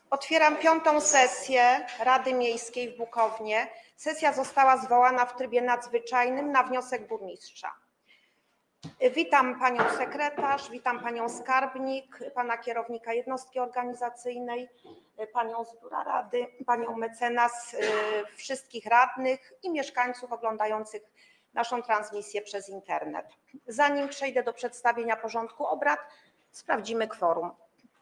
Otwieram 5. sesję Rady Miejskiej w Bukownie. Sesja została zwołana w trybie nadzwyczajnym na wniosek burmistrza. Witam panią sekretarz, witam panią skarbnik, pana kierownika jednostki organizacyjnej, panią z biura rady, panią mecenas, wszystkich radnych i mieszkańców oglądających naszą transmisję przez internet. Zanim przejdę do przedstawienia porządku obrad, sprawdzimy kworum.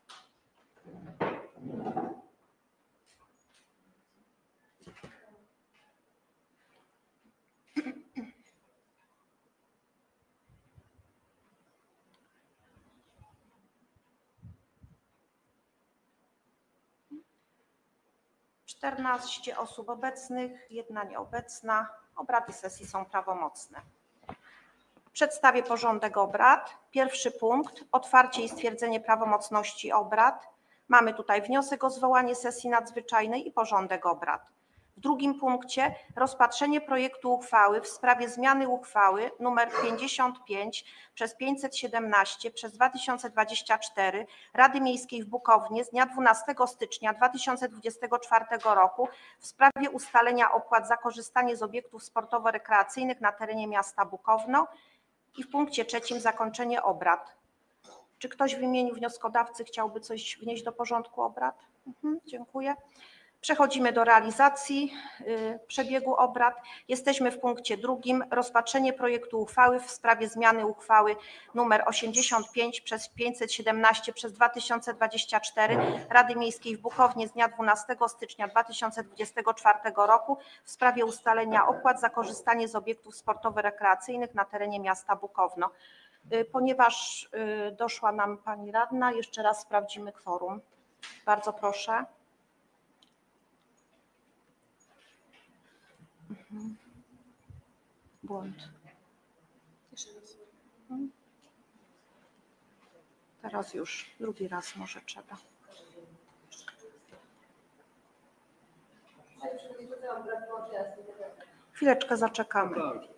Czternaście osób obecnych, 1 nieobecna. Obrady sesji są prawomocne. Przedstawię porządek obrad. Pierwszy punkt: otwarcie i stwierdzenie prawomocności obrad. Mamy tutaj wniosek o zwołanie sesji nadzwyczajnej i porządek obrad. W drugim punkcie rozpatrzenie projektu uchwały w sprawie zmiany uchwały nr 55/517/2024 Rady Miejskiej w Bukownie z dnia 12 stycznia 2024 roku w sprawie ustalenia opłat za korzystanie z obiektów sportowo-rekreacyjnych na terenie miasta Bukowno i w punkcie 3 zakończenie obrad. Czy ktoś w imieniu wnioskodawcy chciałby coś wnieść do porządku obrad? Dziękuję. Przechodzimy do realizacji przebiegu obrad. Jesteśmy w punkcie 2. Rozpatrzenie projektu uchwały w sprawie zmiany uchwały nr 85/517/2024 Rady Miejskiej w Bukownie z dnia 12 stycznia 2024 roku w sprawie ustalenia opłat za korzystanie z obiektów sportowo-rekreacyjnych na terenie miasta Bukowno. Ponieważ doszła nam pani radna, jeszcze raz sprawdzimy kworum. Bardzo proszę. Błąd. Teraz już drugi raz może trzeba. Chwileczkę zaczekamy.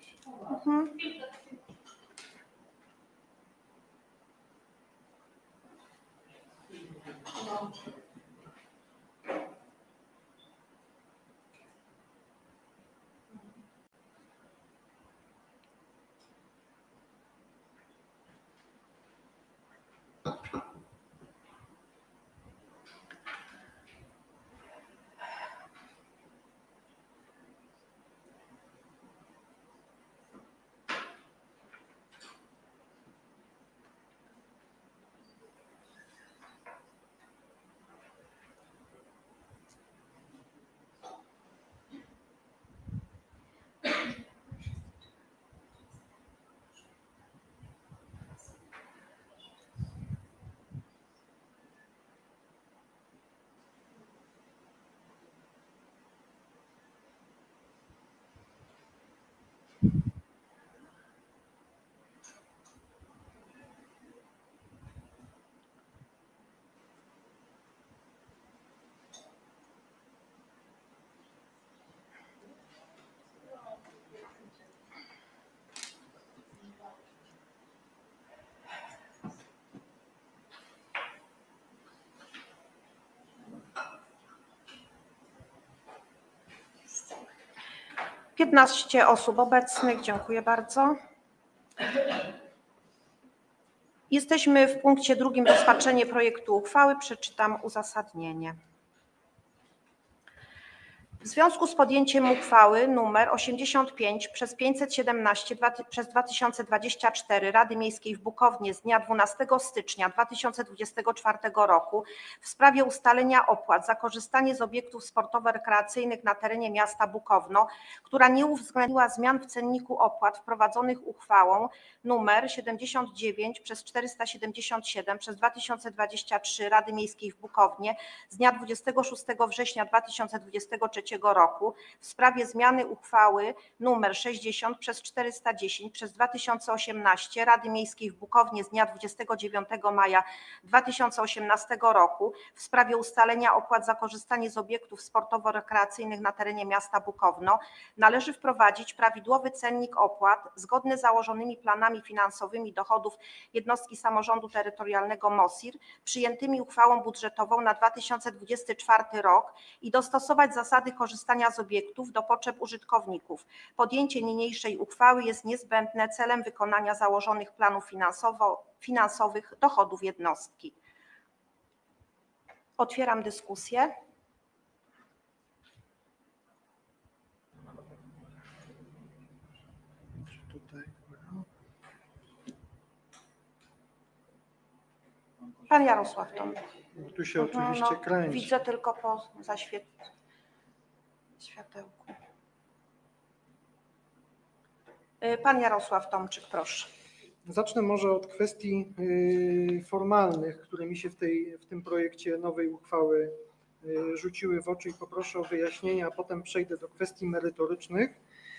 Piętnaście osób obecnych, dziękuję bardzo. Jesteśmy w punkcie 2. rozpatrzenie projektu uchwały. Przeczytam uzasadnienie. W związku z podjęciem uchwały nr 85/517/2024 Rady Miejskiej w Bukownie z dnia 12 stycznia 2024 roku w sprawie ustalenia opłat za korzystanie z obiektów sportowo-rekreacyjnych na terenie miasta Bukowno, która nie uwzględniła zmian w cenniku opłat wprowadzonych uchwałą nr 79/477/2023 Rady Miejskiej w Bukownie z dnia 26 września 2023 roku w sprawie zmiany uchwały nr 60/410/2018 Rady Miejskiej w Bukownie z dnia 29 maja 2018 roku w sprawie ustalenia opłat za korzystanie z obiektów sportowo-rekreacyjnych na terenie miasta Bukowno należy wprowadzić prawidłowy cennik opłat zgodny z założonymi planami finansowymi dochodów jednostki samorządu terytorialnego MOSIR przyjętymi uchwałą budżetową na 2024 rok i dostosować zasady korzystania z obiektów do potrzeb użytkowników. Podjęcie niniejszej uchwały jest niezbędne celem wykonania założonych planów finansowych dochodów jednostki. Otwieram dyskusję. Pan Jarosław Tomczyk. Tu się oczywiście kręci. Widzę tylko po światełku. Pan Jarosław Tomczyk, proszę. Zacznę może od kwestii formalnych, które mi się w tym projekcie nowej uchwały rzuciły w oczy i poproszę o wyjaśnienia, a potem przejdę do kwestii merytorycznych.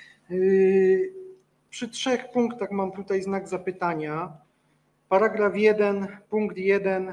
Przy 3 punktach mam tutaj znak zapytania. Paragraf 1, punkt 1,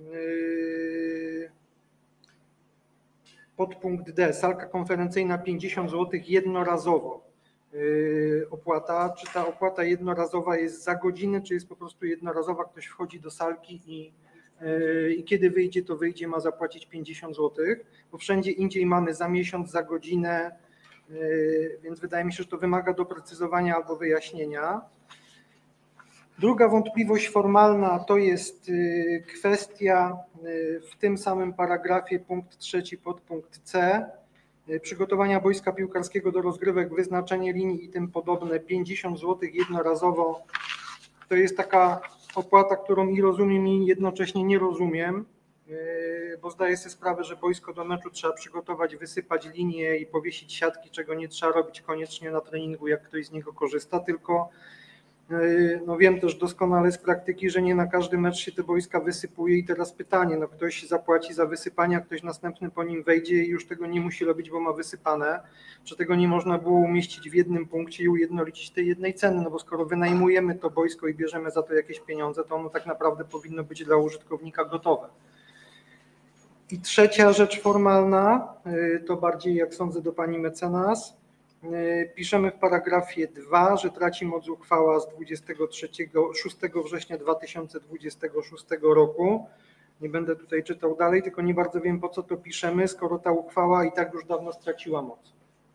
podpunkt D, salka konferencyjna 50 zł jednorazowo. Opłata, czy ta opłata jednorazowa jest za godzinę, czy jest po prostu jednorazowa, ktoś wchodzi do salki i kiedy wyjdzie, to wyjdzie, ma zapłacić 50 zł, bo wszędzie indziej mamy za miesiąc, za godzinę, więc wydaje mi się, że to wymaga doprecyzowania albo wyjaśnienia. Druga wątpliwość formalna to jest kwestia w tym samym paragrafie, punkt 3, podpunkt C, przygotowania boiska piłkarskiego do rozgrywek, wyznaczenie linii i tym podobne, 50 zł jednorazowo. To jest taka opłata, którą i rozumiem, i jednocześnie nie rozumiem, bo zdaję sobie sprawę, że boisko do meczu trzeba przygotować, wysypać linię i powiesić siatki, czego nie trzeba robić koniecznie na treningu, jak ktoś z niego korzysta, tylko no wiem też doskonale z praktyki, że nie na każdy mecz się te boiska wysypuje i teraz pytanie, no ktoś zapłaci za wysypanie, a ktoś następny po nim wejdzie i już tego nie musi robić, bo ma wysypane, że tego nie można było umieścić w jednym punkcie i ujednolicić tej jednej ceny, no bo skoro wynajmujemy to boisko i bierzemy za to jakieś pieniądze, to ono tak naprawdę powinno być dla użytkownika gotowe. I trzecia rzecz formalna, to bardziej jak sądzę do pani mecenas. Piszemy w paragrafie 2, że traci moc uchwała z 6 września 2026 roku. Nie będę tutaj czytał dalej, tylko nie bardzo wiem, po co to piszemy, skoro ta uchwała i tak już dawno straciła moc.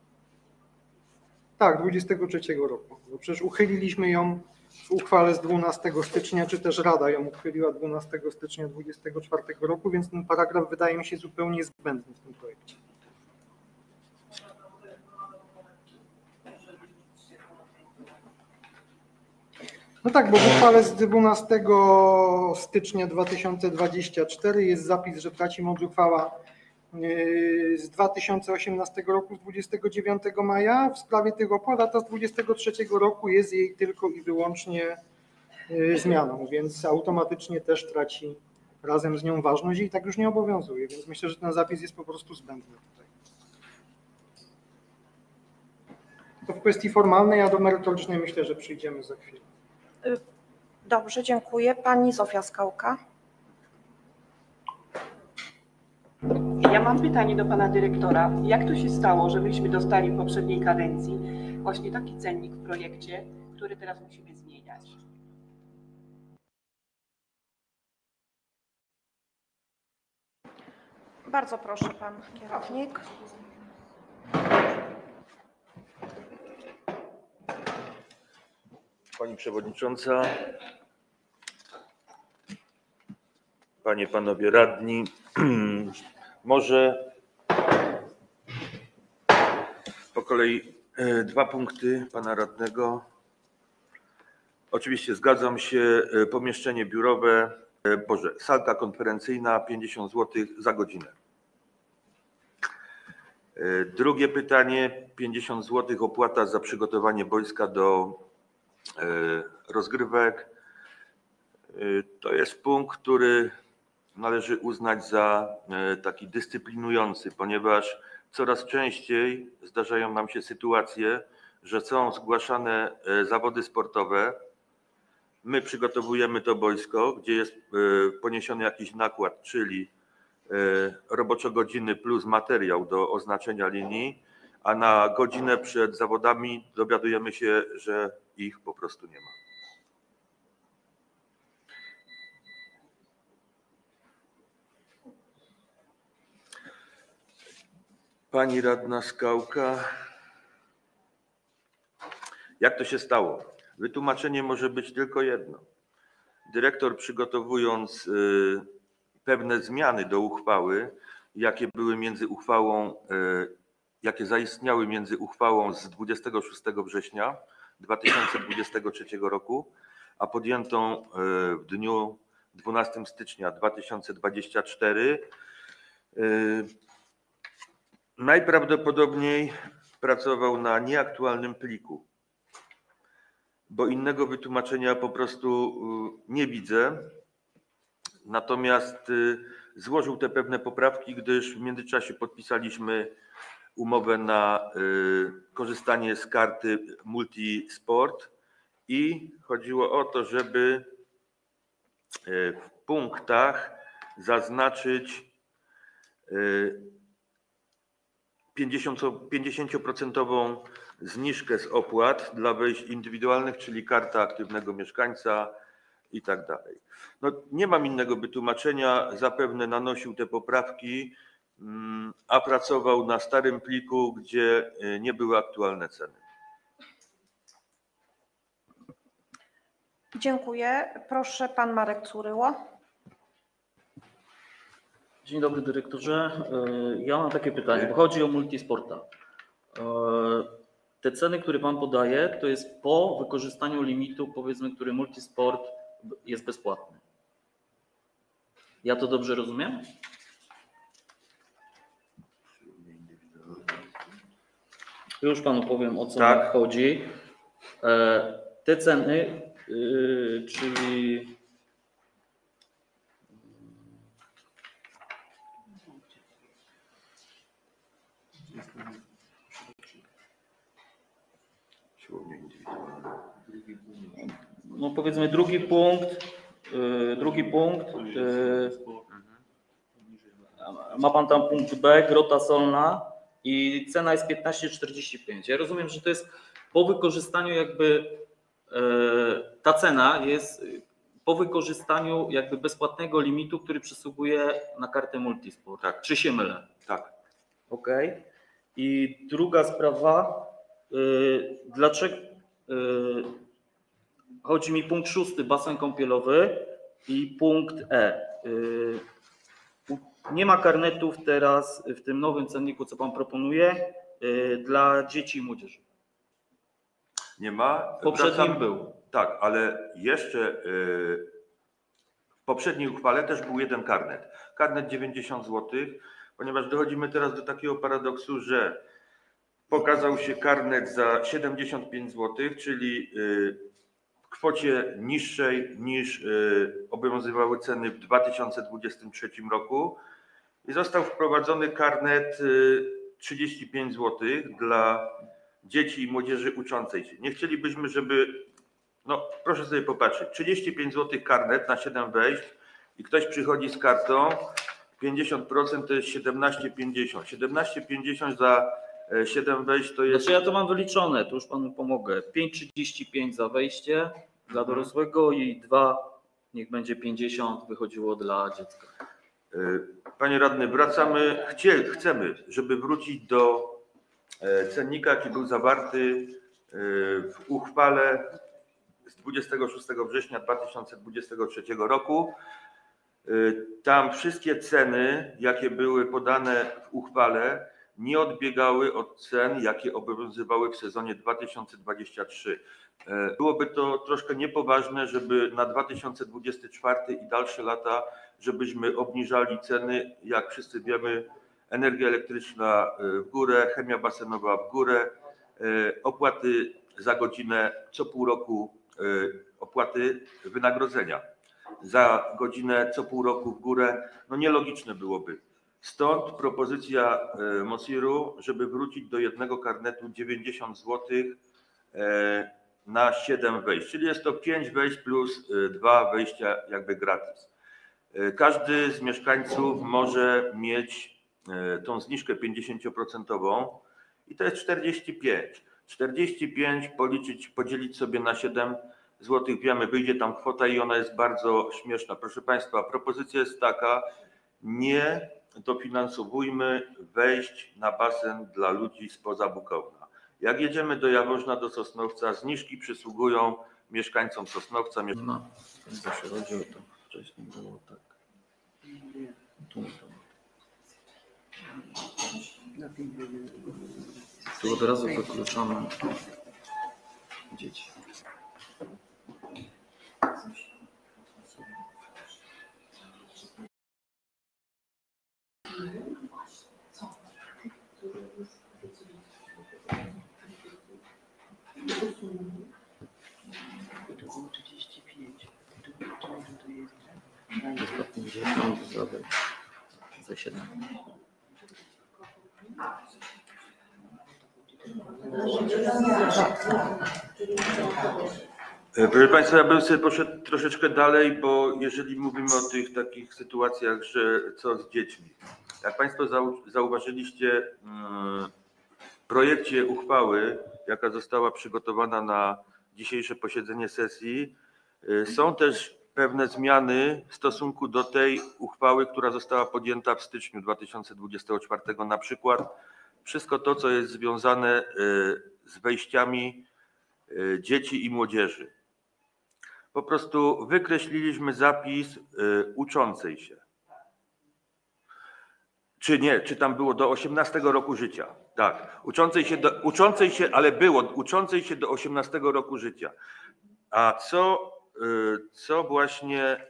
Tak, 23 roku, bo przecież uchyliliśmy ją w uchwale z 12 stycznia, czy też Rada ją uchyliła 12 stycznia 2024 roku, więc ten paragraf wydaje mi się zupełnie zbędny w tym projekcie. No tak, bo w uchwale z 12 stycznia 2024 jest zapis, że traci moc uchwała z 2018 roku, z 29 maja w sprawie tych opłat, a ta z 23 roku jest jej tylko i wyłącznie zmianą, więc automatycznie też traci razem z nią ważność i tak już nie obowiązuje, więc myślę, że ten zapis jest po prostu zbędny tutaj. To w kwestii formalnej, a do merytorycznej myślę, że przyjdziemy za chwilę. Dobrze, dziękuję. Pani Zofia Skałka. Ja mam pytanie do pana dyrektora. Jak to się stało, że myśmy dostali w poprzedniej kadencji właśnie taki cennik w projekcie, który teraz musimy zmieniać? Bardzo proszę, pan kierownik. Pani Przewodnicząca, Panie, Panowie Radni, może po kolei 2 punkty Pana Radnego. Oczywiście zgadzam się, pomieszczenie biurowe, salka konferencyjna 50 zł za godzinę. Drugie pytanie, 50 zł opłata za przygotowanie boiska do rozgrywek. To jest punkt, który należy uznać za taki dyscyplinujący, ponieważ coraz częściej zdarzają nam się sytuacje, że są zgłaszane zawody sportowe. My przygotowujemy to boisko, gdzie jest poniesiony jakiś nakład, czyli roboczo-godziny plus materiał do oznaczenia linii, a na godzinę przed zawodami dowiadujemy się, że ich po prostu nie ma. Pani radna Skałka. Jak to się stało? Wytłumaczenie może być tylko jedno. Dyrektor, przygotowując pewne zmiany do uchwały, jakie były między uchwałą, jakie zaistniały między uchwałą z 26 września 2023 roku, a podjętą w dniu 12 stycznia 2024, najprawdopodobniej pracował na nieaktualnym pliku, bo innego wytłumaczenia po prostu nie widzę. Natomiast złożył te pewne poprawki, gdyż w międzyczasie podpisaliśmy umowę na korzystanie z karty Multisport i chodziło o to, żeby w punktach zaznaczyć 50% zniżkę z opłat dla wejść indywidualnych, czyli karta aktywnego mieszkańca i tak dalej. No, nie mam innego wytłumaczenia, zapewne nanosił te poprawki, a pracował na starym pliku, gdzie nie były aktualne ceny. Dziękuję. Proszę, pan Marek Curyło. Dzień dobry dyrektorze. Ja mam takie pytanie, bo chodzi o Multisporta. Te ceny, które pan podaje, to jest po wykorzystaniu limitu, powiedzmy, który Multisport jest bezpłatny. Ja to dobrze rozumiem? Już panu powiem, o co Tak. chodzi. Te ceny, czyli no powiedzmy drugi punkt, ma pan tam punkt B, grota solna i cena jest 15,45. Ja rozumiem, że to jest po wykorzystaniu jakby, ta cena jest po wykorzystaniu jakby bezpłatnego limitu, który przysługuje na kartę Multisport. Tak. Czy się mylę? Tak. Okej. I druga sprawa, dlaczego chodzi mi punkt 6, basen kąpielowy i punkt E. Nie ma karnetów teraz w tym nowym cenniku, co pan proponuje, dla dzieci i młodzieży. Nie ma. W poprzednim był. Tak, ale jeszcze w poprzedniej uchwale też był jeden karnet. Karnet 90 zł, ponieważ dochodzimy teraz do takiego paradoksu, że pokazał się karnet za 75 zł, czyli w kwocie niższej niż obowiązywały ceny w 2023 roku i został wprowadzony karnet 35 zł dla dzieci i młodzieży uczącej się. Nie chcielibyśmy, żeby, no proszę sobie popatrzeć, 35 zł karnet na 7 wejść i ktoś przychodzi z kartą, 50% to jest 17,50. 17,50 za 7 wejść to jest... Znaczy ja to mam wyliczone, to już panu pomogę. 5,35 za wejście dla dorosłego i 2, niech będzie 50, wychodziło dla dziecka. Panie radny, chcemy, żeby wrócić do cennika, jaki był zawarty w uchwale z 26 września 2023 roku. Tam wszystkie ceny, jakie były podane w uchwale, nie odbiegały od cen, jakie obowiązywały w sezonie 2023. Byłoby to troszkę niepoważne, żeby na 2024 i dalsze lata, żebyśmy obniżali ceny. Jak wszyscy wiemy, energia elektryczna w górę, chemia basenowa w górę, opłaty za godzinę co pół roku, opłaty wynagrodzenia za godzinę co pół roku w górę. No nielogiczne byłoby. Stąd propozycja Mosiru, żeby wrócić do jednego karnetu 90 zł na 7 wejść, czyli jest to 5 wejść plus 2 wejścia jakby gratis. Każdy z mieszkańców może mieć tą zniżkę 50% i to jest 45. 45 policzyć, podzielić sobie na 7 zł, wiemy, wyjdzie tam kwota i ona jest bardzo śmieszna. Proszę Państwa, propozycja jest taka, nie dofinansowujmy wejść na basen dla ludzi spoza Bukowna. Jak jedziemy do Jaworzna, do Sosnowca, zniżki przysługują mieszkańcom Sosnowca. No, zawsze chodzi o to. Wcześniej było tak. Tu od razu wykluczamy dzieci. To 50 za 7. Proszę Państwa, ja bym sobie poszedł troszeczkę dalej, bo jeżeli mówimy o tych takich sytuacjach, że co z dziećmi. Jak Państwo zauważyliście w projekcie uchwały, jaka została przygotowana na dzisiejsze posiedzenie sesji, są też pewne zmiany w stosunku do tej uchwały, która została podjęta w styczniu 2024. Na przykład wszystko to, co jest związane z wejściami dzieci i młodzieży. Po prostu wykreśliliśmy zapis uczącej się. Czy nie, czy tam było do 18 roku życia. Tak, uczącej się, ale było uczącej się do 18 roku życia. A co właśnie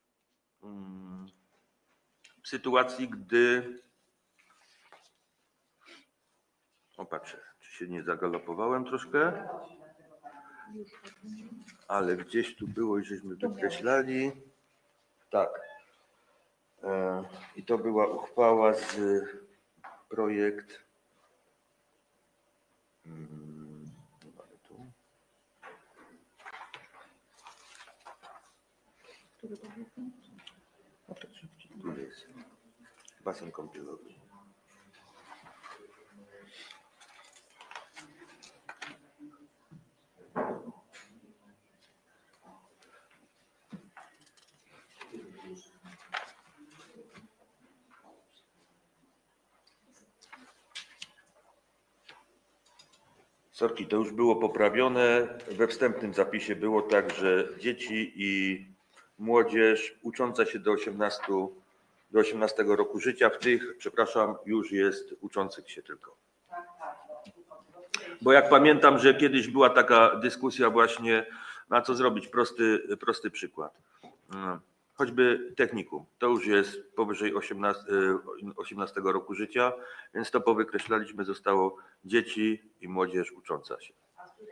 w sytuacji, gdy... O, patrzę, czy się nie zagalopowałem troszkę? Ale gdzieś tu było i żeśmy wykreślali. Tak. I to była uchwała z projekt. Mamy tu. Tu jest basen kąpielowy. Sorki, to już było poprawione. We wstępnym zapisie było tak, że dzieci i młodzież ucząca się do 18 roku życia, w tych, przepraszam, już jest uczących się tylko. Bo jak pamiętam, że kiedyś była taka dyskusja właśnie, na co zrobić, prosty przykład. Choćby technikum, to już jest powyżej 18 roku życia, więc to powykreślaliśmy, zostało dzieci i młodzież ucząca się.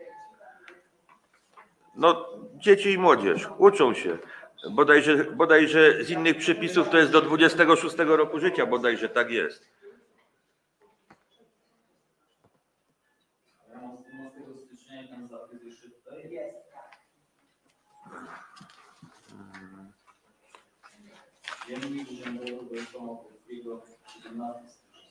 No, dzieci i młodzież uczą się. Bodajże z innych przepisów to jest do 26 roku życia, bodajże tak jest. Ja mam 12 stycznia i ten zapis jeszcze tutaj jest. Dziennik Urzędowego Wojskowa Polskiego 17 stycznia.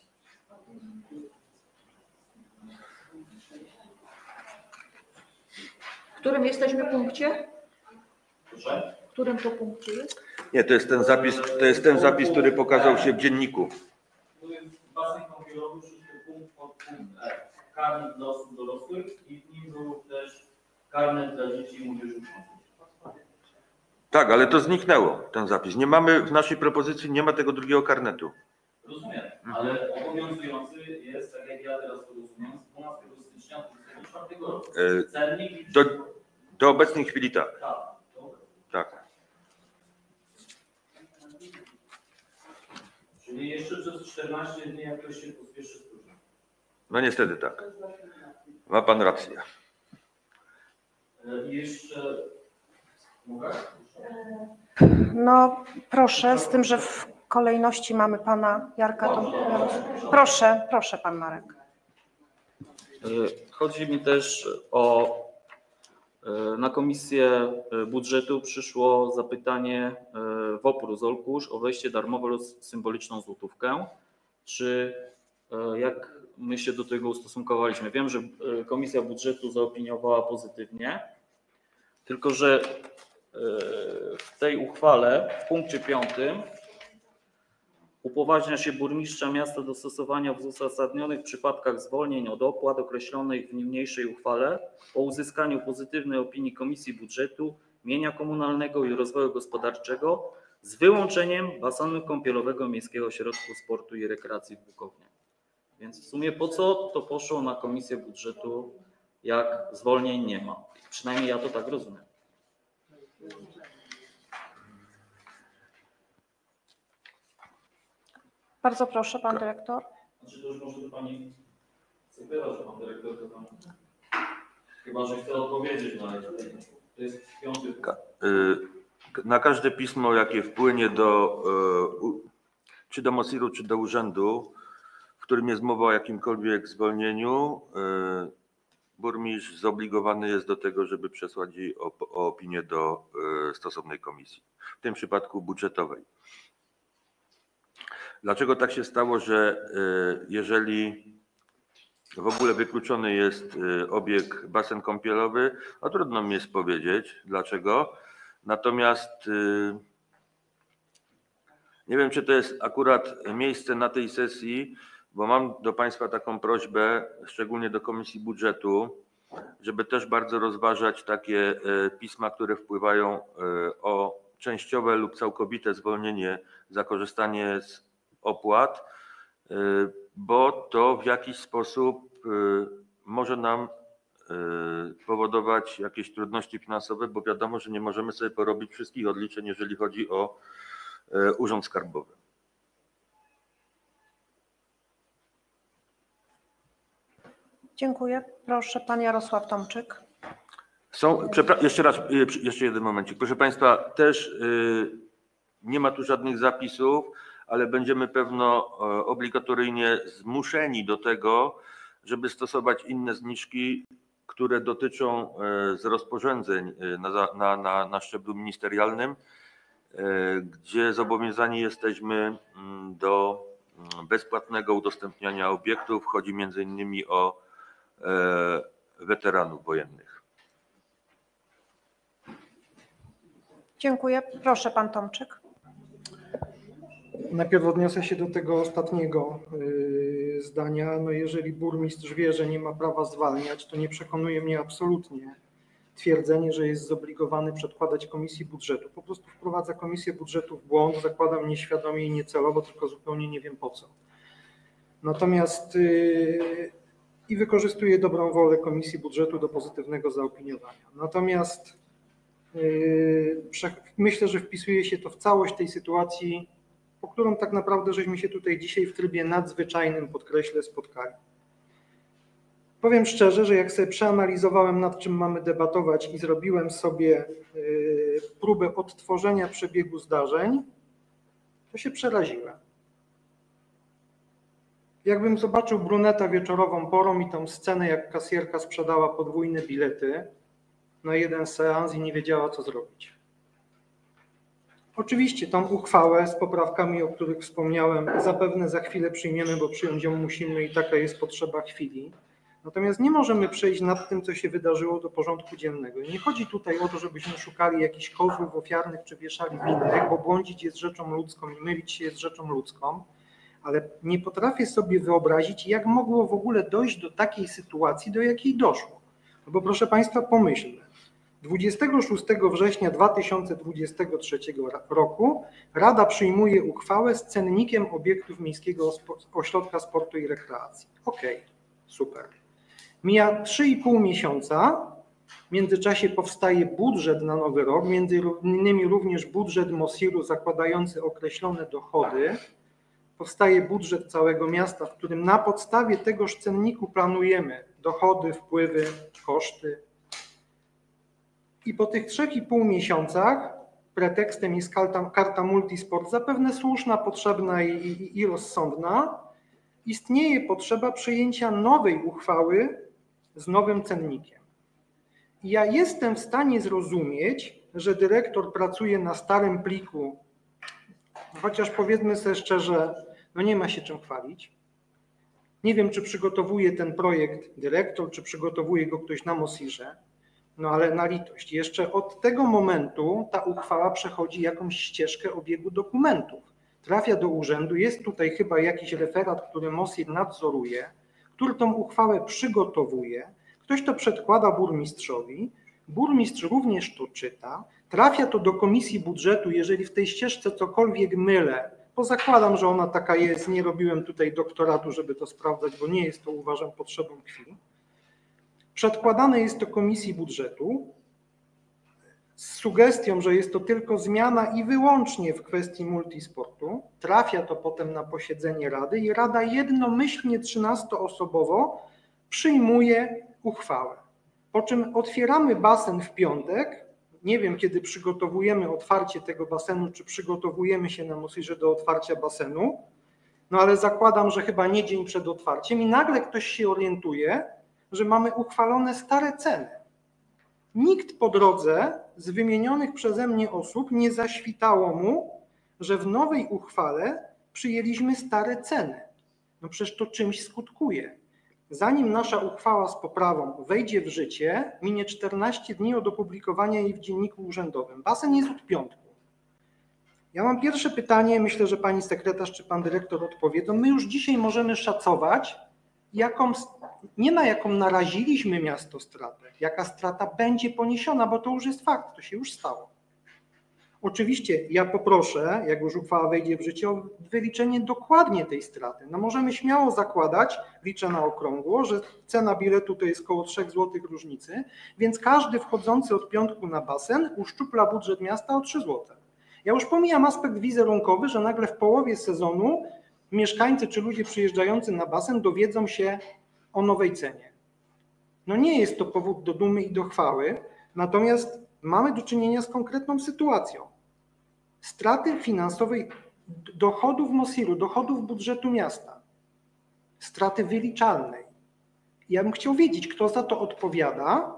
W którym jesteśmy punkcie? Proszę? W którym to punkcie jest? Nie, to jest ten zapis, który pokazał się w dzienniku. Tu jest basen kąpielowy, 6 punkt pod punkt E. Karnet dla osób dorosłych i w nim był też karnet dla dzieci i młodzieży uczących. Tak, ale to zniknęło, ten zapis. Nie mamy, w naszej propozycji nie ma tego drugiego karnetu. Rozumiem, ale obowiązujący jest, tak jak ja teraz to rozumiem, z 12 stycznia 2024 roku. Cennik... Do obecnej chwili tak. Tak, dobra. Tak. Czyli jeszcze przez 14 dni, jak ktoś się pospieszy, spróbuj. No niestety tak. Ma pan rację. I jeszcze... Mogę? No proszę, z tym, że kolejności mamy pana Jarka. Proszę pan Marek. Chodzi mi też o, na Komisję Budżetu przyszło zapytanie WOPR-u Zolkusz o wejście darmowe z symboliczną złotówkę. Czy jak my się do tego ustosunkowaliśmy? Wiem, że Komisja Budżetu zaopiniowała pozytywnie, tylko że w tej uchwale w punkcie 5 upoważnia się burmistrza miasta do stosowania w uzasadnionych przypadkach zwolnień od opłat określonych w niniejszej uchwale po uzyskaniu pozytywnej opinii Komisji Budżetu, Mienia Komunalnego i Rozwoju Gospodarczego z wyłączeniem basenu kąpielowego Miejskiego Ośrodku Sportu i Rekreacji w Bukownie. Więc w sumie po co to poszło na Komisję Budżetu, jak zwolnień nie ma? Przynajmniej ja to tak rozumiem. Bardzo proszę, pan dyrektor. Znaczy to już może do pani sekretarz, pan dyrektor, to pan... Chyba że chce odpowiedzieć na to. To jest 5. Na każde pismo, jakie wpłynie czy do MOSIR-u, czy do urzędu, w którym jest mowa o jakimkolwiek zwolnieniu, burmistrz zobligowany jest do tego, żeby przesłać jej o opinię do stosownej komisji, w tym przypadku budżetowej. Dlaczego tak się stało, że jeżeli w ogóle wykluczony jest obieg basen kąpielowy, no trudno mi jest powiedzieć dlaczego. Natomiast nie wiem, czy to jest akurat miejsce na tej sesji, bo mam do Państwa taką prośbę, szczególnie do Komisji Budżetu, żeby też bardzo rozważać takie pisma, które wpływają o częściowe lub całkowite zwolnienie za korzystanie z opłat, bo to w jakiś sposób może nam powodować jakieś trudności finansowe, bo wiadomo, że nie możemy sobie porobić wszystkich odliczeń, jeżeli chodzi o Urząd Skarbowy. Dziękuję. Proszę, pan Jarosław Tomczyk. Jeszcze jeden momencik. Proszę Państwa, też nie ma tu żadnych zapisów, ale będziemy pewno obligatoryjnie zmuszeni do tego, żeby stosować inne zniżki, które dotyczą z rozporządzeń na szczeblu ministerialnym, gdzie zobowiązani jesteśmy do bezpłatnego udostępniania obiektów. Chodzi między innymi o weteranów wojennych. Dziękuję. Proszę, pan Tomczyk. Najpierw odniosę się do tego ostatniego zdania. No jeżeli burmistrz wie, że nie ma prawa zwalniać, to nie przekonuje mnie absolutnie twierdzenie, że jest zobligowany przedkładać Komisji Budżetu. Po prostu wprowadza Komisję Budżetu w błąd, zakładam nieświadomie i niecelowo, tylko zupełnie nie wiem po co. Natomiast i wykorzystuje dobrą wolę Komisji Budżetu do pozytywnego zaopiniowania. Natomiast myślę, że wpisuje się to w całość tej sytuacji, po którą tak naprawdę żeśmy się tutaj dzisiaj w trybie nadzwyczajnym, podkreślę, spotkali. Powiem szczerze, że jak sobie przeanalizowałem, nad czym mamy debatować i zrobiłem sobie próbę odtworzenia przebiegu zdarzeń, to się przeraziłem. Jakbym zobaczył bruneta wieczorową porą i tą scenę, jak kasjerka sprzedała podwójne bilety na jeden seans i nie wiedziała, co zrobić. Oczywiście tą uchwałę z poprawkami, o których wspomniałem, zapewne za chwilę przyjmiemy, bo przyjąć ją musimy i taka jest potrzeba chwili. Natomiast nie możemy przejść nad tym, co się wydarzyło, do porządku dziennego. I nie chodzi tutaj o to, żebyśmy szukali jakichś kozłów ofiarnych czy wieszali winnych, bo błądzić jest rzeczą ludzką i mylić się jest rzeczą ludzką, ale nie potrafię sobie wyobrazić, jak mogło w ogóle dojść do takiej sytuacji, do jakiej doszło. No bo proszę Państwa, pomyślmy. 26 września 2023 roku Rada przyjmuje uchwałę z cennikiem obiektów Miejskiego Ośrodka Sportu i Rekreacji. Okej, super. Mija 3,5 miesiąca, w międzyczasie powstaje budżet na nowy rok, między innymi również budżet MOSIR-u zakładający określone dochody. Powstaje budżet całego miasta, w którym na podstawie tegoż cenniku planujemy dochody, wpływy, koszty. I po tych 3,5 miesiącach pretekstem jest karta Multisport, zapewne słuszna, potrzebna i rozsądna, istnieje potrzeba przyjęcia nowej uchwały z nowym cennikiem. Ja jestem w stanie zrozumieć, że dyrektor pracuje na starym pliku, chociaż powiedzmy sobie szczerze, no nie ma się czym chwalić. Nie wiem, czy przygotowuje ten projekt dyrektor, czy przygotowuje go ktoś na Mosirze, no ale na litość. Jeszcze od tego momentu ta uchwała przechodzi jakąś ścieżkę obiegu dokumentów. Trafia do urzędu, jest tutaj chyba jakiś referat, który Mosir nadzoruje, który tą uchwałę przygotowuje, ktoś to przedkłada burmistrzowi, burmistrz również to czyta, trafia to do komisji budżetu, jeżeli w tej ścieżce cokolwiek mylę, bo zakładam, że ona taka jest, nie robiłem tutaj doktoratu, żeby to sprawdzać, bo nie jest to, uważam, potrzebą krwi. Przedkładane jest to komisji budżetu z sugestią, że jest to tylko zmiana i wyłącznie w kwestii multisportu. Trafia to potem na posiedzenie Rady i Rada jednomyślnie 13-osobowo przyjmuje uchwałę. Po czym otwieramy basen w piątek. Nie wiem, kiedy przygotowujemy otwarcie tego basenu, czy przygotowujemy się na Mosirze do otwarcia basenu, no ale zakładam, że chyba nie dzień przed otwarciem i nagle ktoś się orientuje, że mamy uchwalone stare ceny. Nikt po drodze z wymienionych przeze mnie osób nie zaświtało mu, że w nowej uchwale przyjęliśmy stare ceny. No przecież to czymś skutkuje. Zanim nasza uchwała z poprawą wejdzie w życie, minie 14 dni od opublikowania jej w Dzienniku Urzędowym. Basen jest od piątku. Ja mam pierwsze pytanie, myślę, że pani sekretarz czy pan dyrektor odpowiedzą. My już dzisiaj możemy szacować, nie na jaką naraziliśmy miasto stratę, jaka strata będzie poniesiona, bo to już jest fakt, to się już stało. Oczywiście ja poproszę, jak już uchwała wejdzie w życie, o wyliczenie dokładnie tej straty. No możemy śmiało zakładać, liczę na okrągło, że cena biletu to jest około 3 zł różnicy, więc każdy wchodzący od piątku na basen uszczupla budżet miasta o 3 zł. Ja już pomijam aspekt wizerunkowy, że nagle w połowie sezonu mieszkańcy czy ludzie przyjeżdżający na basen dowiedzą się o nowej cenie. No nie jest to powód do dumy i do chwały, natomiast mamy do czynienia z konkretną sytuacją. Straty finansowej dochodów Mosiru, dochodów budżetu miasta, straty wyliczalnej. Ja bym chciał wiedzieć, kto za to odpowiada.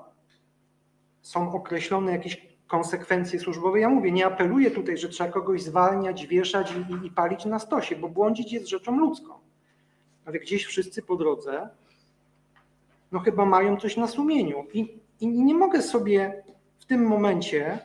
Są określone jakieś konsekwencje służbowe. Ja mówię, nie apeluję tutaj, że trzeba kogoś zwalniać, wieszać i palić na stosie, bo błądzić jest rzeczą ludzką. Ale gdzieś wszyscy po drodze, no chyba mają coś na sumieniu. I nie mogę sobie w tym momencie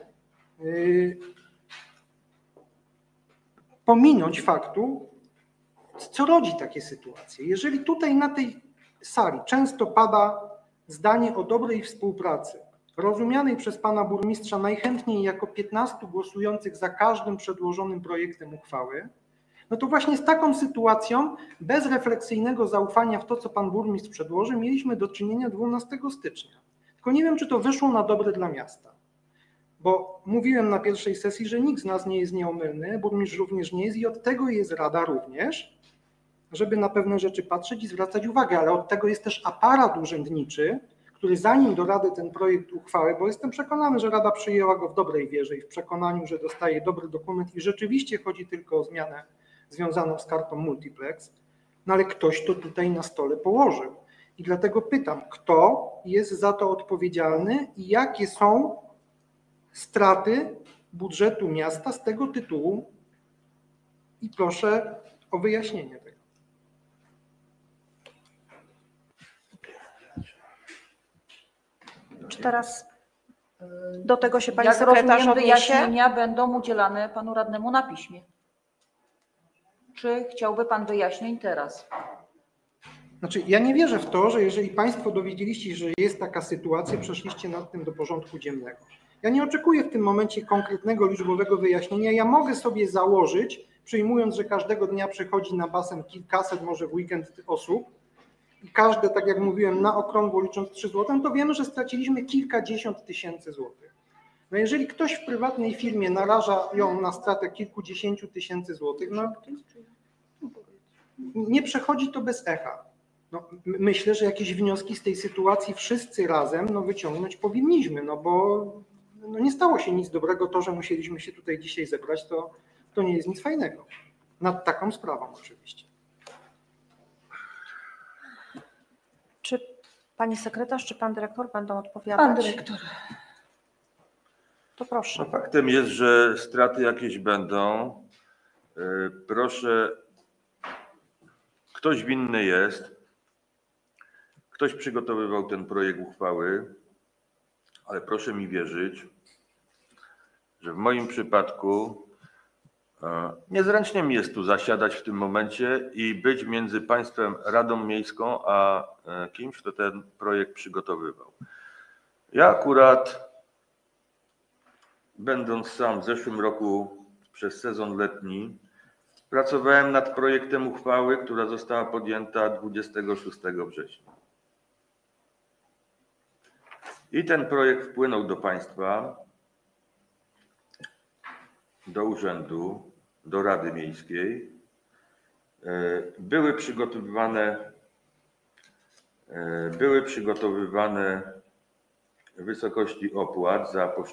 pominąć faktu, co rodzi takie sytuacje. Jeżeli tutaj na tej sali często pada zdanie o dobrej współpracy, rozumianej przez pana burmistrza najchętniej jako 15 głosujących za każdym przedłożonym projektem uchwały, no to właśnie z taką sytuacją bezrefleksyjnego zaufania w to, co pan burmistrz przedłoży, mieliśmy do czynienia 12 stycznia. Tylko nie wiem, czy to wyszło na dobre dla miasta. Bo mówiłem na pierwszej sesji, że nikt z nas nie jest nieomylny, burmistrz również nie jest i od tego jest Rada również, żeby na pewne rzeczy patrzeć i zwracać uwagę, ale od tego jest też aparat urzędniczy, który zanim do Rady ten projekt uchwały, bo jestem przekonany, że Rada przyjęła go w dobrej wierze i w przekonaniu, że dostaje dobry dokument i rzeczywiście chodzi tylko o zmianę związaną z kartą multiplex, no ale ktoś to tutaj na stole położył. I dlatego pytam, kto jest za to odpowiedzialny i jakie są straty budżetu miasta z tego tytułu i proszę o wyjaśnienie tego. Czy teraz do tego się pani Jak sekretarz rozumiem, odniesie? wyjaśnienia będą udzielane panu radnemu na piśmie. Czy chciałby pan wyjaśnień teraz? Znaczy, ja nie wierzę w to, że jeżeli państwo dowiedzieliście się, że jest taka sytuacja, przeszliście nad tym do porządku dziennego. Ja nie oczekuję w tym momencie konkretnego liczbowego wyjaśnienia. Ja mogę sobie założyć, przyjmując, że każdego dnia przychodzi na basen kilkaset, może w weekend osób i każde, tak jak mówiłem, na okrągło licząc 3 zł, to wiemy, że straciliśmy kilkadziesiąt tysięcy złotych. No jeżeli ktoś w prywatnej firmie naraża ją na stratę kilkudziesięciu tysięcy złotych, no nie przechodzi to bez echa. No, myślę, że jakieś wnioski z tej sytuacji wszyscy razem wyciągnąć powinniśmy, no bo no nie stało się nic dobrego. To, że musieliśmy się tutaj dzisiaj zebrać, to nie jest nic fajnego. Nad taką sprawą oczywiście. Czy pani sekretarz, czy pan dyrektor będą odpowiadać? Pan dyrektor. To proszę. No, faktem jest, że straty jakieś będą. Proszę, ktoś winny jest. Ktoś przygotowywał ten projekt uchwały, ale proszę mi wierzyć, że w moim przypadku niezręcznie mi jest tu zasiadać w tym momencie i być między państwem, Radą Miejską, a kimś, kto ten projekt przygotowywał. Ja akurat, będąc sam w zeszłym roku przez sezon letni, pracowałem nad projektem uchwały, która została podjęta 26 września. I ten projekt wpłynął do państwa, do urzędu, do Rady Miejskiej. Były przygotowywane wysokości opłat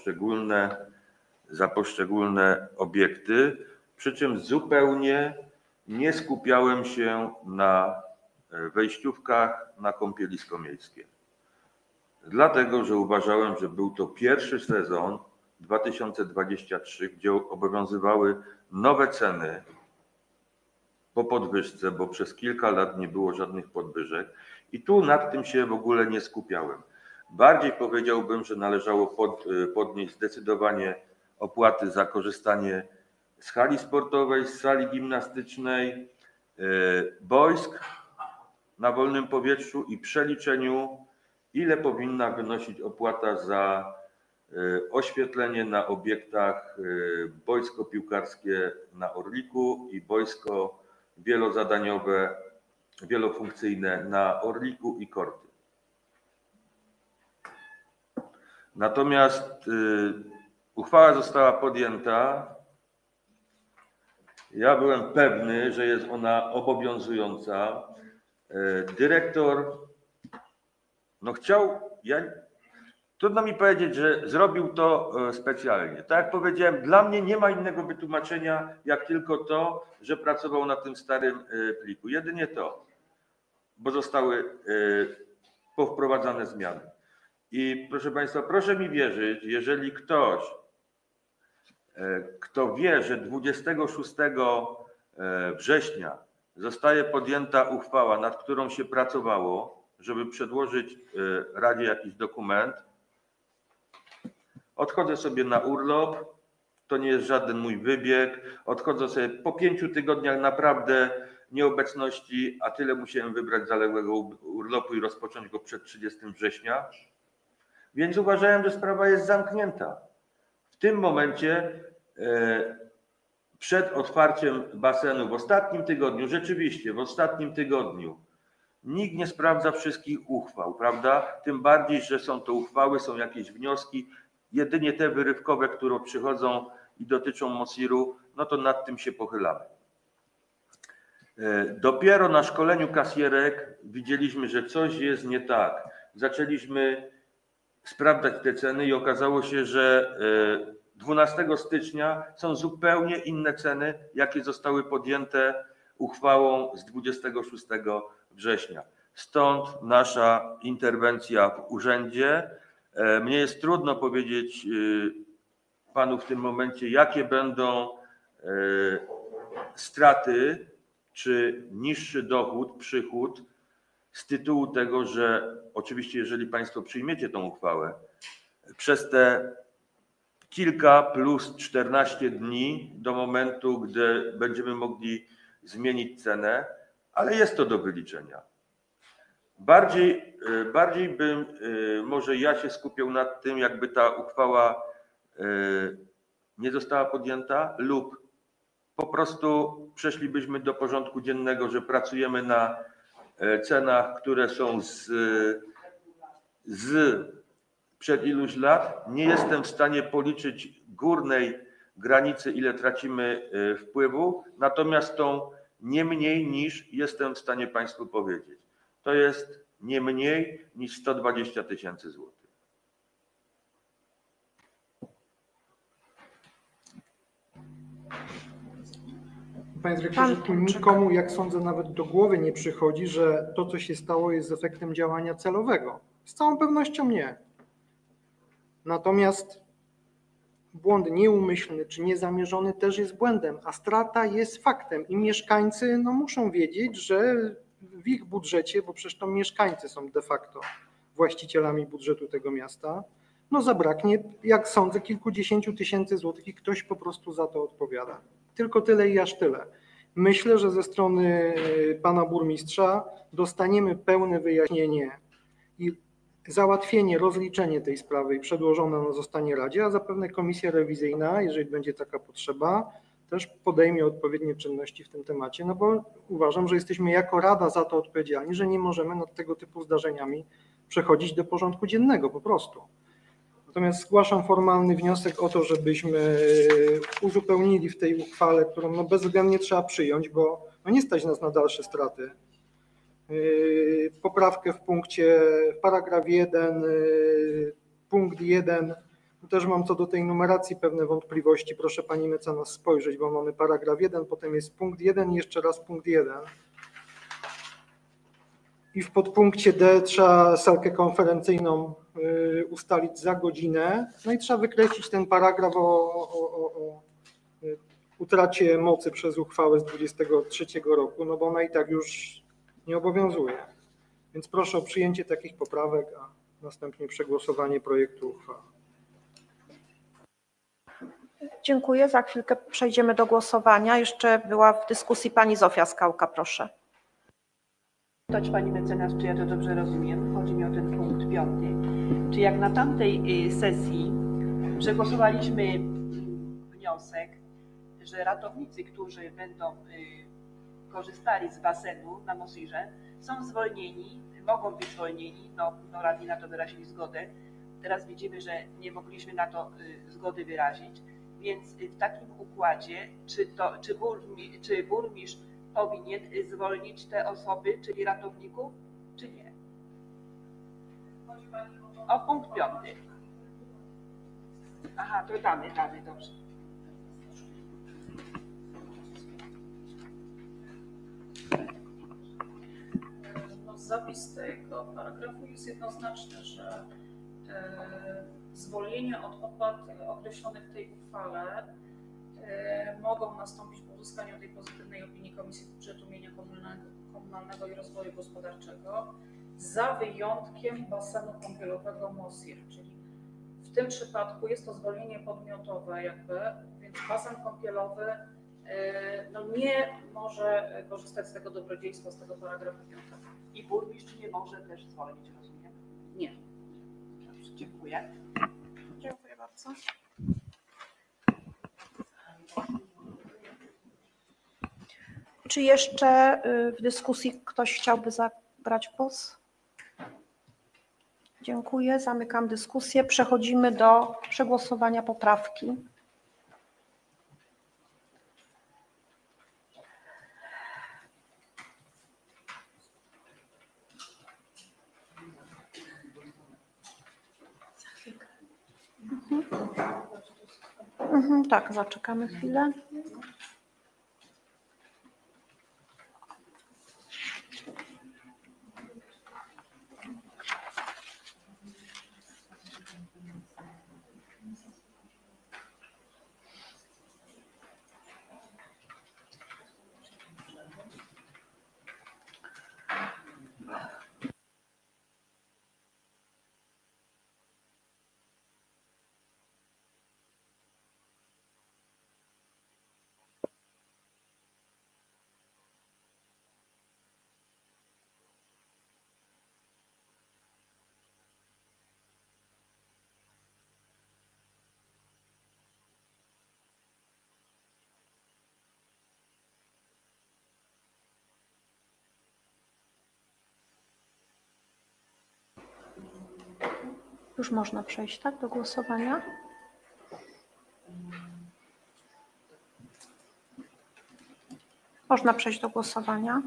za poszczególne obiekty, przy czym zupełnie nie skupiałem się na wejściówkach na kąpielisko miejskie. Dlatego, że uważałem, że był to pierwszy sezon 2023, gdzie obowiązywały nowe ceny po podwyżce, bo przez kilka lat nie było żadnych podwyżek i tu nad tym się w ogóle nie skupiałem. Bardziej powiedziałbym, że należało podnieść zdecydowanie opłaty za korzystanie z hali sportowej, z sali gimnastycznej, boisk na wolnym powietrzu i przeliczeniu, ile powinna wynosić opłata za oświetlenie na obiektach boisko piłkarskie na Orliku i boisko wielozadaniowe, wielofunkcyjne na Orliku i Korty. Natomiast uchwała została podjęta. Ja byłem pewny, że jest ona obowiązująca. Dyrektor chciał, trudno mi powiedzieć, że zrobił to specjalnie. Tak jak powiedziałem, dla mnie nie ma innego wytłumaczenia, jak tylko to, że pracował na tym starym pliku. Jedynie to, bo zostały powprowadzane zmiany. I proszę Państwa, proszę mi wierzyć, jeżeli ktoś, kto wie, że 26 września zostaje podjęta uchwała, nad którą się pracowało, żeby przedłożyć Radzie jakiś dokument, odchodzę sobie na urlop, to nie jest żaden mój wybieg, odchodzę sobie po 5 tygodniach naprawdę nieobecności, a tyle musiałem wybrać zaległego urlopu i rozpocząć go przed 30 września, więc uważałem, że sprawa jest zamknięta. W tym momencie przed otwarciem basenu w ostatnim tygodniu, rzeczywiście w ostatnim tygodniu, nikt nie sprawdza wszystkich uchwał, prawda? Tym bardziej, że są to uchwały, są jakieś wnioski, jedynie te wyrywkowe, które przychodzą i dotyczą MOSIR-u, no to nad tym się pochylamy. Dopiero na szkoleniu kasjerek widzieliśmy, że coś jest nie tak. Zaczęliśmy sprawdzać te ceny i okazało się, że 12 stycznia są zupełnie inne ceny, jakie zostały podjęte uchwałą z 26 września. Stąd nasza interwencja w urzędzie. Mnie jest trudno powiedzieć panu w tym momencie, jakie będą straty czy niższy dochód, przychód z tytułu tego, że oczywiście jeżeli państwo przyjmiecie tą uchwałę, przez te kilka plus 14 dni do momentu, gdy będziemy mogli zmienić cenę, ale jest to do wyliczenia. Bardziej bym może ja się skupiał nad tym, jakby ta uchwała nie została podjęta lub po prostu przeszlibyśmy do porządku dziennego, że pracujemy na cenach, które są z przed iluś lat. Nie jestem w stanie policzyć górnej granicy, ile tracimy wpływu, natomiast tą nie mniej niż jestem w stanie państwu powiedzieć. To jest nie mniej niż 120 000 złotych. Panie dyrektorze, tu nikomu, jak sądzę, nawet do głowy nie przychodzi, że to, co się stało, jest efektem działania celowego. Z całą pewnością nie. Natomiast błąd nieumyślny czy niezamierzony też jest błędem, a strata jest faktem i mieszkańcy muszą wiedzieć, że w ich budżecie, bo przecież to mieszkańcy są de facto właścicielami budżetu tego miasta, zabraknie, jak sądzę, kilkudziesięciu tysięcy złotych i ktoś po prostu za to odpowiada. Tylko tyle i aż tyle. Myślę, że ze strony pana burmistrza dostaniemy pełne wyjaśnienie i załatwienie, rozliczenie tej sprawy i przedłożone ono zostanie Radzie, a zapewne komisja rewizyjna, jeżeli będzie taka potrzeba, też podejmie odpowiednie czynności w tym temacie, bo uważam, że jesteśmy jako Rada za to odpowiedzialni, że nie możemy nad tego typu zdarzeniami przechodzić do porządku dziennego po prostu. Natomiast zgłaszam formalny wniosek o to, żebyśmy uzupełnili w tej uchwale, którą bezwzględnie trzeba przyjąć, bo nie stać nas na dalsze straty, poprawkę w paragraf 1, punkt 1. Też mam co do tej numeracji pewne wątpliwości. Proszę pani mecenas spojrzeć, bo mamy paragraf 1, potem jest punkt 1 i jeszcze raz punkt 1. I w podpunkcie D trzeba salkę konferencyjną ustalić za godzinę. I trzeba wykreślić ten paragraf o utracie mocy przez uchwałę z 23 roku, bo ona i tak już nie obowiązuje. Więc proszę o przyjęcie takich poprawek, a następnie przegłosowanie projektu uchwały. Dziękuję. Za chwilkę przejdziemy do głosowania. Jeszcze była w dyskusji pani Zofia Skałka, proszę. Pani mecenas, czy ja to dobrze rozumiem? Chodzi mi o ten punkt 5. Czy jak na tamtej sesji przegłosowaliśmy wniosek, że ratownicy, którzy będą korzystali z basenu na Mosirze, są zwolnieni, mogą być zwolnieni, radni na to wyrazili zgodę. Teraz widzimy, że nie mogliśmy na to zgody wyrazić, więc w takim układzie, czy burmistrz powinien zwolnić te osoby, czyli ratowników, czy nie? O punkt 5. Aha, to damy, dobrze. Zapis tego paragrafu jest jednoznaczny, że zwolnienia od opłat określonych w tej uchwale mogą nastąpić po uzyskaniu tej pozytywnej opinii Komisji Budżetu Mienia Komunalnego i Rozwoju Gospodarczego za wyjątkiem basenu kąpielowego Mosir, czyli w tym przypadku jest to zwolnienie podmiotowe więc basen kąpielowy nie może korzystać z tego dobrodziejstwa, z tego paragrafu 5. I burmistrz nie może też zwolnić, rozumiem? Nie. Dobrze, dziękuję. Dziękuję bardzo. Czy jeszcze w dyskusji ktoś chciałby zabrać głos? Dziękuję. Zamykam dyskusję. Przechodzimy do przegłosowania poprawki. Tak, zaczekamy chwilę. Już można przejść, tak, do głosowania? Można przejść do głosowania.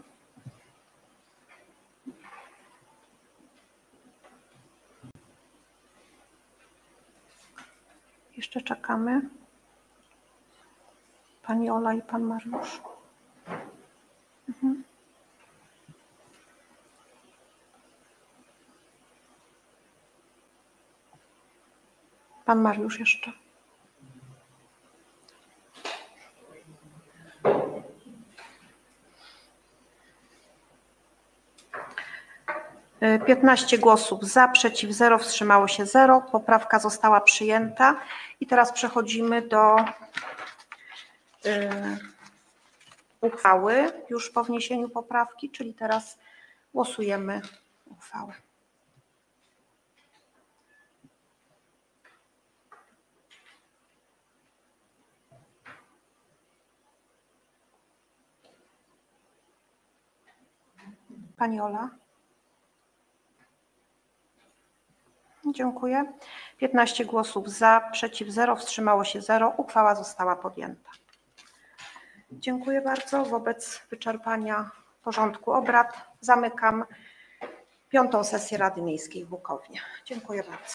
Jeszcze czekamy. Pani Ola i pan Mariusz. Pan Mariusz jeszcze. Y, 15 głosów za, przeciw 0, wstrzymało się 0. Poprawka została przyjęta. I teraz przechodzimy do uchwały już po wniesieniu poprawki, czyli teraz głosujemy uchwałę. Pani Ola? Dziękuję. 15 głosów za, przeciw 0, wstrzymało się 0. Uchwała została podjęta. Dziękuję bardzo. Wobec wyczerpania porządku obrad zamykam 5. sesję Rady Miejskiej w Bukownie. Dziękuję bardzo.